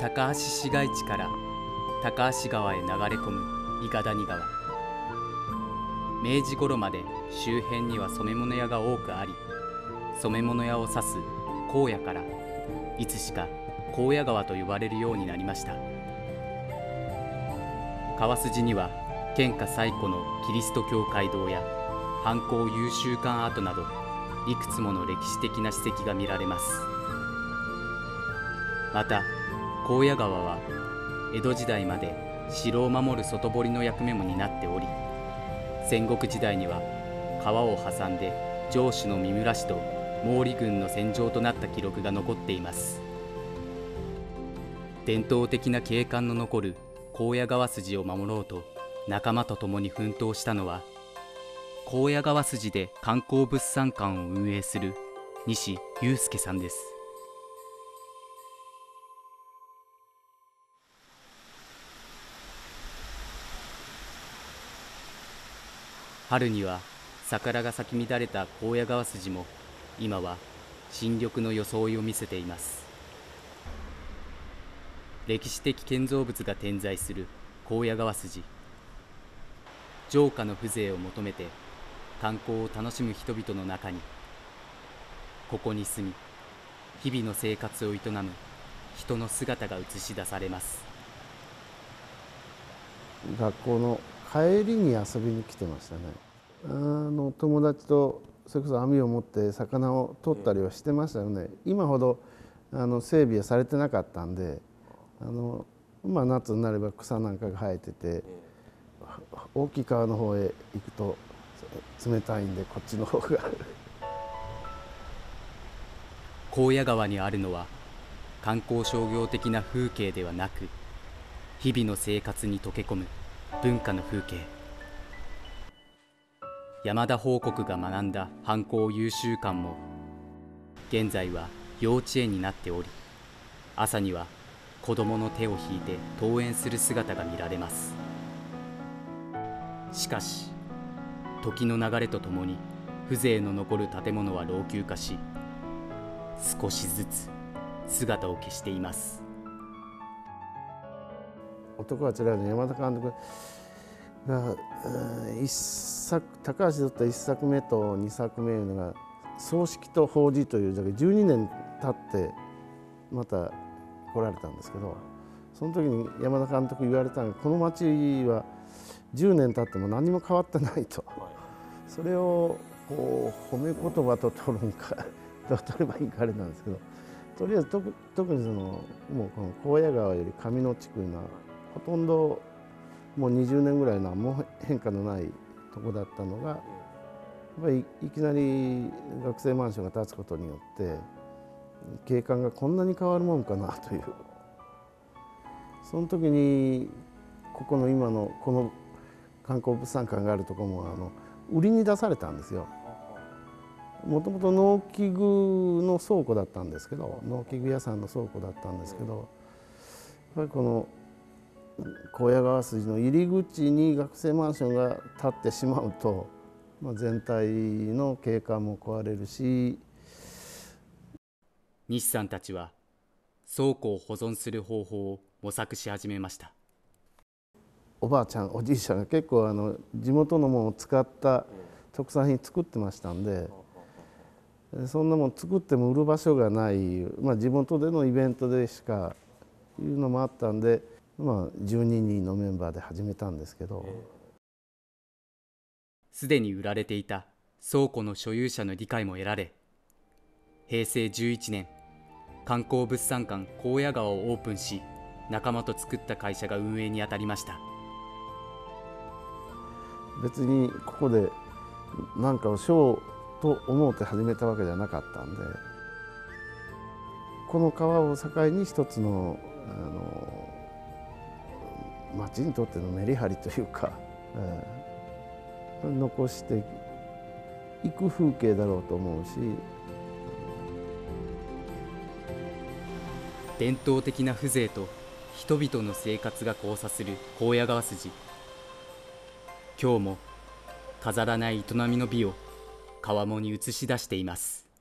高梁市街地から高梁川へ流れ込む伊賀谷川。明治頃まで周辺には染め物屋が多くあり、染め物屋を指す高野からいつしか高野川と呼ばれるようになりました。川筋には県下最古のキリスト教会堂や藩校優秀館跡などいくつもの歴史的な史跡が見られます。また高野川は江戸時代まで城を守る外堀の役目も担っており、戦国時代には川を挟んで城主の三村氏と毛利軍の戦場となった記録が残っています。伝統的な景観の残る高野川筋を守ろうと仲間と共に奮闘したのは、高野川筋で観光物産館を運営する西祐介さんです。春には桜が咲き乱れた高野川筋も今は新緑の装いを見せています。歴史的建造物が点在する高野川筋。城下の風情を求めて観光を楽しむ人々の中に、ここに住み日々の生活を営む人の姿が映し出されます。 学校の帰りに遊びに来てましたね。友達とそれこそ網を持って魚を取ったりはしてましたよね。今ほど整備はされてなかったんで、夏になれば草なんかが生えてて、大きい川の方へ行くと冷たいんでこっちの方が高野川にあるのは観光商業的な風景ではなく、日々の生活に溶け込む文化の風景。山田報国が学んだ藩校優秀館も現在は幼稚園になっており、朝には子供の手を引いて登園する姿が見られます。しかし時の流れとともに風情の残る建物は老朽化し、少しずつ姿を消しています。 男はつらいの山田監督が高橋だった1作目と2作目いうのが葬式と法事というだけ12年経ってまた来られたんですけど、その時に山田監督言われたのが、この町は10年経っても何も変わってないと。それを褒め言葉と取るんかどう取ればいいかあれなんですけど、とりあえず特にもうこの高野川より上野地区いうのはほとんどもう20年ぐらい何も変化のないとこだったのが、やっぱりいきなり学生マンションが建つことによって景観がこんなに変わるもんかなという、その時にここの今のこの観光物産館があるところも売りに出されたんですよ。もともと農機具の倉庫だったんですけど、農機具屋さんの倉庫だったんですけど、やっぱりこの高野川筋の入り口に学生マンションが建ってしまうと、全体の景観も壊れるし。 西さんたちは倉庫を保存する方法を模索し始めました。 おばあちゃんおじいちゃんが結構地元のものを使った特産品作ってましたんで、そんなもん作っても売る場所がない、地元でのイベントでしかいうのもあったんで、12人のメンバーで始めたんですけど、 すでに売られていた倉庫の所有者の理解も得られ、平成11年観光物産館高野川をオープンし、仲間と作った会社が運営に当たりました。 別にここで何かをしようと思って始めたわけじゃなかったんで、この川を境に一つの町にとってのメリハリというか、残していく風景だろうと思うし。 伝統的な風情と人々の生活が交差する高野川筋。今日も飾らない営みの美を川面に映し出しています。